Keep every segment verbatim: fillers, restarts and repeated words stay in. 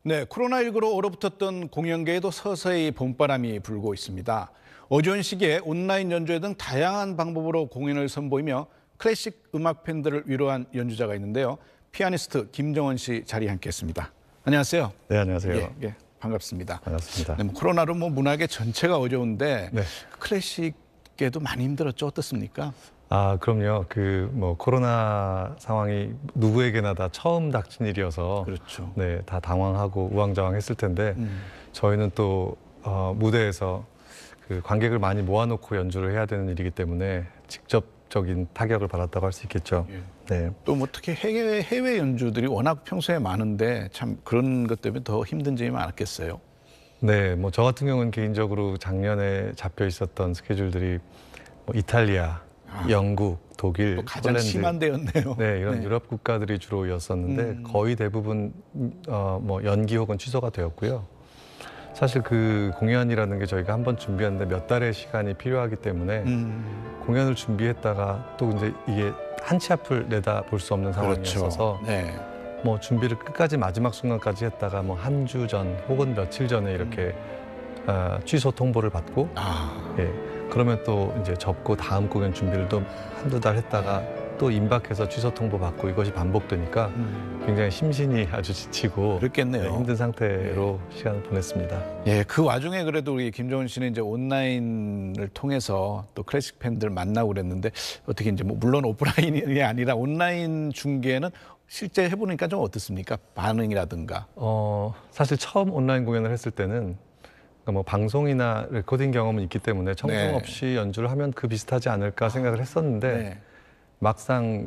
네, 코로나십구로 얼어붙었던 공연계에도 서서히 봄바람이 불고 있습니다. 어려운 시기에 온라인 연주회 등 다양한 방법으로 공연을 선보이며 클래식 음악 팬들을 위로한 연주자가 있는데요. 피아니스트 김정원 씨 자리에 함께했습니다. 안녕하세요. 네, 안녕하세요. 예, 예, 반갑습니다. 반갑습니다. 네, 뭐 코로나로 뭐 문화계 전체가 어려운데 네. 클래식계도 많이 힘들었죠. 어떻습니까? 아, 그럼요. 그 뭐 코로나 상황이 누구에게나 다 처음 닥친 일이어서 그렇죠. 네, 다 당황하고 우왕좌왕했을 텐데 음. 저희는 또 어, 무대에서 그 관객을 많이 모아놓고 연주를 해야 되는 일이기 때문에 직접적인 타격을 받았다고 할 수 있겠죠. 예. 네. 또 뭐 특히 해외 해외 연주들이 워낙 평소에 많은데 참 그런 것 때문에 더 힘든 점이 많았겠어요. 네, 뭐 저 같은 경우는 개인적으로 작년에 잡혀 있었던 스케줄들이 뭐 이탈리아, 아, 영국, 독일, 또 가장 폴란드, 심한 데였네요. 네, 이런 네. 유럽 국가들이 주로였었는데 음. 거의 대부분 어, 뭐 연기 혹은 취소가 되었고요. 사실 그 공연이라는 게 저희가 한번 준비하는데 몇 달의 시간이 필요하기 때문에 음. 공연을 준비했다가 또 이제 이게 한치 앞을 내다 볼 수 없는 상황이었어서 그렇죠. 네. 뭐 준비를 끝까지 마지막 순간까지 했다가 뭐 한 주 전 혹은 며칠 전에 이렇게 음. 어, 취소 통보를 받고 아. 예, 그러면 또 이제 접고 다음 공연 준비를 또 한두 달 했다가 또 임박해서 취소 통보 받고 이것이 반복되니까 음. 굉장히 심신이 아주 지치고 그렇겠네요. 네, 힘든 상태로 시간을 보냈습니다. 예, 그 와중에 그래도 우리 김정은 씨는 이제 온라인을 통해서 또 클래식 팬들 만나고 그랬는데 어떻게 이제 뭐 물론 오프라인이 아니라 온라인 중계는 실제 해보니까 좀 어떻습니까? 반응이라든가. 어, 사실 처음 온라인 공연을 했을 때는 그러니까 뭐 방송이나 레코딩 경험은 있기 때문에 청중 네. 없이 연주를 하면 그 비슷하지 않을까 생각을 했었는데 네. 막상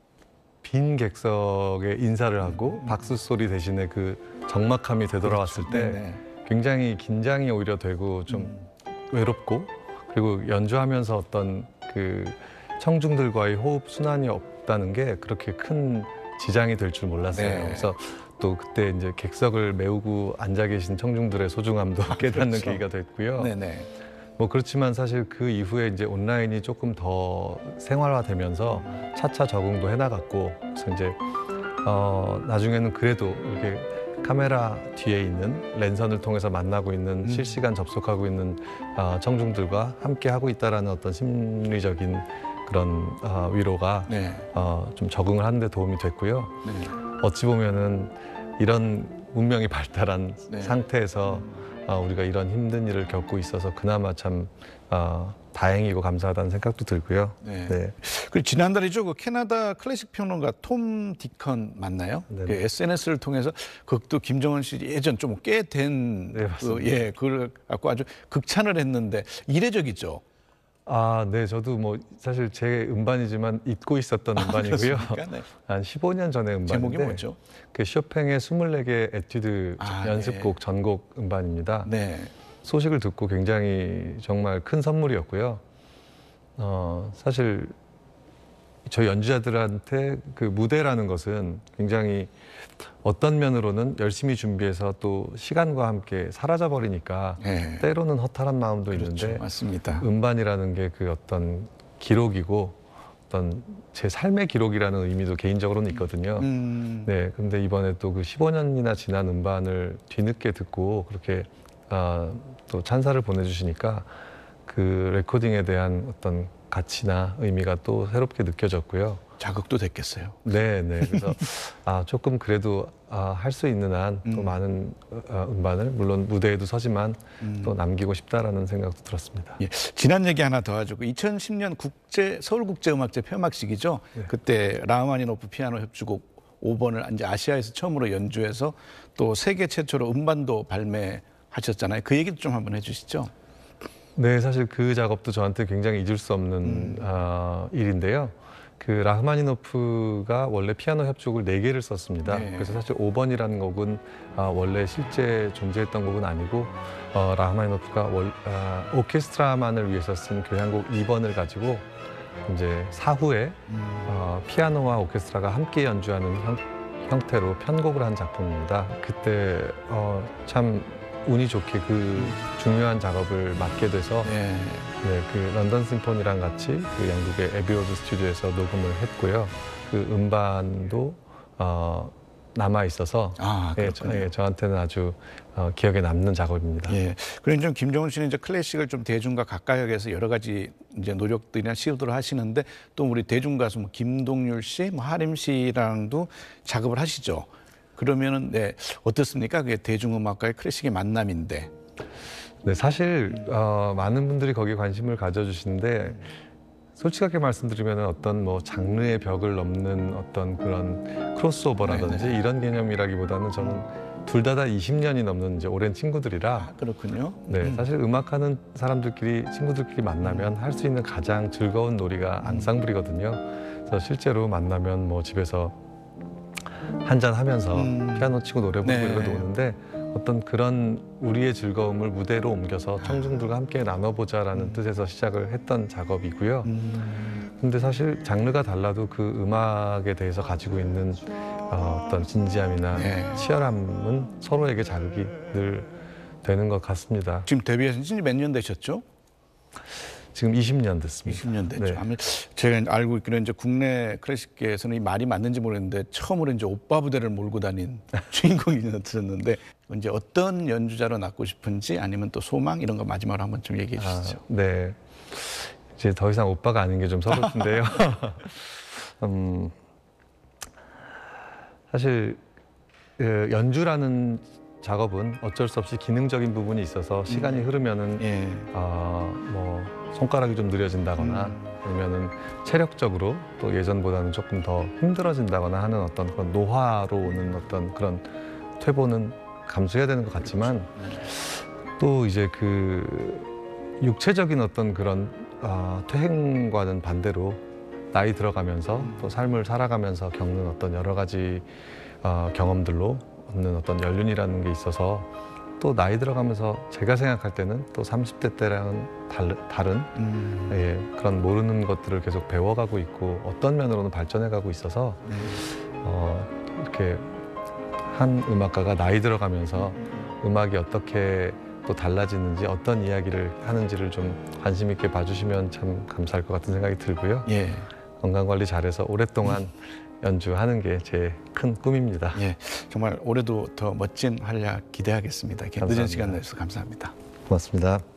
빈 객석에 인사를 하고 박수 소리 대신에 그 적막함이 되돌아왔을 때 네네. 굉장히 긴장이 오히려 되고 좀 음. 외롭고 그리고 연주하면서 어떤 그 청중들과의 호흡 순환이 없다는 게 그렇게 큰 지장이 될 줄 몰랐어요. 네. 그래서 또 그때 이제 객석을 메우고 앉아 계신 청중들의 소중함도 깨닫는 그렇죠. 계기가 됐고요. 네네. 뭐 그렇지만 사실 그 이후에 이제 온라인이 조금 더 생활화되면서 차차 적응도 해나갔고 그래서 이제 어 나중에는 그래도 이렇게 카메라 뒤에 있는 랜선을 통해서 만나고 있는 음. 실시간 접속하고 있는 어, 청중들과 함께 하고 있다라는 어떤 심리적인 그런 어, 위로가 네. 어, 좀 적응을 하는 데 도움이 됐고요. 네. 어찌 보면은 이런 문명이 발달한 네. 상태에서 어, 우리가 이런 힘든 일을 겪고 있어서 그나마 참 어, 다행이고 감사하다는 생각도 들고요. 네. 네. 그리고 지난달이죠. 그 캐나다 클래식 평론가 톰 디컨 맞나요? 네네. 그 에스엔에스를 통해서 그것도 김정은 씨 예전 좀 꽤 된 네, 그, 맞습니다. 예, 그걸 갖고 아주 극찬을 했는데 이례적이죠. 아, 네. 저도 뭐 사실 제 음반이지만 잊고 있었던 음반이고요. 그렇습니까? 네. 한 십오 년 전의 음반인데 제목이 뭐죠? 그 쇼팽의 스물네 개 에튜드 아, 연습곡 전곡 음반입니다. 네. 소식을 듣고 굉장히 정말 큰 선물이었고요. 어, 사실 저희 연주자들한테 그 무대라는 것은 굉장히 어떤 면으로는 열심히 준비해서 또 시간과 함께 사라져 버리니까 네. 때로는 허탈한 마음도 그렇죠. 있는데 맞습니다. 음반이라는 게 그 어떤 기록이고 어떤 제 삶의 기록이라는 의미도 개인적으로는 있거든요. 음. 네, 근데 이번에 또 그 십오 년이나 지난 음반을 뒤늦게 듣고 그렇게 아, 또 찬사를 보내주시니까 그 레코딩에 대한 어떤 가치나 의미가 또 새롭게 느껴졌고요. 자극도 됐겠어요. 네, 네. 그래서 아, 조금 그래도 아, 할 수 있는 한 또 음. 많은 어, 음반을 물론 무대에도 서지만 음. 또 남기고 싶다라는 생각도 들었습니다. 예, 지난 얘기 하나 더 하죠. 이천십 년 국제 서울국제음악제 폐막식이죠. 네. 그때 라흐마니노프 피아노 협주곡 오 번을 이제 아시아에서 처음으로 연주해서 또 세계 최초로 음반도 발매하셨잖아요. 그 얘기도 좀 한번 해주시죠. 네, 사실 그 작업도 저한테 굉장히 잊을 수 없는 음. 어, 일인데요. 그 라흐마니노프가 원래 피아노 협주곡을 네 개를 썼습니다. 네. 그래서 사실 오 번이라는 곡은 어, 원래 실제 존재했던 곡은 아니고 어, 라흐마니노프가 월, 어, 오케스트라만을 위해서 쓴 교향곡 이 번을 가지고 이제 사후에 음. 어, 피아노와 오케스트라가 함께 연주하는 형, 형태로 편곡을 한 작품입니다. 그때 어, 참 운이 좋게 그 중요한 작업을 맡게 돼서 네. 네, 그 런던 심포니랑 같이 그 영국의 에비로드 스튜디오에서 녹음을 했고요. 그 음반도 어, 남아 있어서 아, 예, 저, 그렇군요. 예, 저한테는 아주 어, 기억에 남는 작업입니다. 예. 그리고 좀 김정은 씨는 이제 클래식을 좀 대중과 가까이 하기 위해서 여러 가지 이제 노력들이나 시도들을 하시는데 또 우리 대중 가수 뭐 김동률 씨, 뭐 하림 씨랑도 작업을 하시죠. 그러면은 네, 어떻습니까? 그게 대중음악과의 클래식의 만남인데. 네, 사실 어, 많은 분들이 거기에 관심을 가져주시는데 솔직하게 말씀드리면 어떤 뭐 장르의 벽을 넘는 어떤 그런 크로스오버라든지 네네. 이런 개념이라기보다는 저는 둘 다 다 이십 년이 넘는 이제 오랜 친구들이라 아, 그렇군요. 네, 음. 사실 음악하는 사람들끼리 친구들끼리 만나면 할 수 있는 가장 즐거운 놀이가 앙상블이거든요. 그래서 실제로 만나면 뭐 집에서 한잔 하면서 음. 피아노 치고 노래 부르고 네. 이러고 노는데 어떤 그런 우리의 즐거움을 무대로 옮겨서 청중들과 함께 나눠보자라는 뜻에서 시작을 했던 작업이고요. 음. 근데 사실 장르가 달라도 그 음악에 대해서 가지고 있는 어, 어떤 진지함이나 네. 치열함은 서로에게 자극이 늘 되는 것 같습니다. 지금 데뷔하신 지 몇 년 되셨죠? 지금 이십 년 됐습니다. 이십 년 됐죠. 네. 아마 제가 알고 있기로는 이제 국내 클래식계에서는 이 말이 맞는지 모르겠는데 처음으로 이제 오빠 부대를 몰고 다닌 주인공이 들었는데 이제 어떤 연주자로 낳고 싶은지 아니면 또 소망 이런 거 마지막으로 한번 좀 얘기해 주시죠. 아, 네. 이제 더 이상 오빠가 아닌 게 좀 서글픈데요. 음, 사실 그 연주라는 작업은 어쩔 수 없이 기능적인 부분이 있어서 시간이 흐르면은 예. 어, 뭐 손가락이 좀 느려진다거나 음. 아니면은 체력적으로 또 예전보다는 조금 더 힘들어진다거나 하는 어떤 그런 노화로 오는 어떤 그런 퇴보는 감수해야 되는 것 같지만 또 이제 그 육체적인 어떤 그런 어, 퇴행과는 반대로 나이 들어가면서 또 삶을 살아가면서 겪는 어떤 여러 가지 어, 경험들로 얻는 어떤 연륜이라는 게 있어서 또 나이 들어가면서 제가 생각할 때는 또 삼십 대 때랑은 다르, 다른 음. 예, 그런 모르는 것들을 계속 배워가고 있고 어떤 면으로는 발전해가고 있어서 네. 어, 이렇게 한 음악가가 나이 들어가면서 음악이 어떻게 또 달라지는지 어떤 이야기를 하는지를 좀 관심 있게 봐주시면 참 감사할 것 같은 생각이 들고요. 예. 건강 관리 잘해서 오랫동안 연주하는 게 제 큰 꿈입니다. 예. 정말 올해도 더 멋진 활약 기대하겠습니다. 이렇게 늦은 감사합니다. 시간 내주셔서 감사합니다. 고맙습니다.